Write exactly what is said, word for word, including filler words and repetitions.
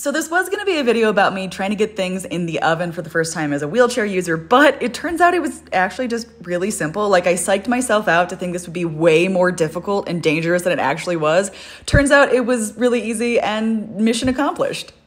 So this was going to be a video about me trying to get things in the oven for the first time as a wheelchair user, but it turns out it was actually just really simple. Like, I psyched myself out to think this would be way more difficult and dangerous than it actually was. Turns out it was really easy and mission accomplished.